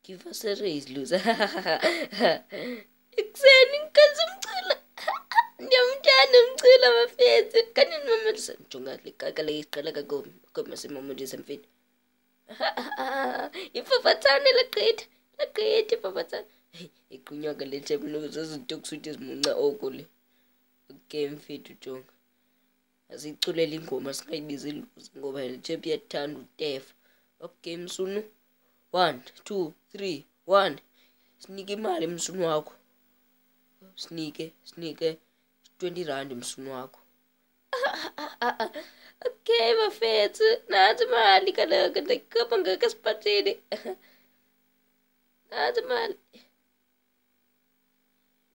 Give us a raise, loser. Ekuseni ngikhaza umcila. Ndiyamthanda umcila bafethu. Kanini mamelisa njonga le kaka le iqala kagomi. Koma simamelisa mfethu. Ifafathane laqitha. Laqitha ifafathane. Iqunyaka le table zozinto kusuthi zimunca okule. Okay mfethu jonga. Asiculela ingoma singayibiza iluzi ngoba le chap iyathanda utefa. Okay msunu. 1 2 3 1. Sinike imali msunu wakho. Sinike 20 rand msunu wakho. Okay bafethu, nansi imali kaloku ndayikupha ngakasiphatheni. Nansi imali.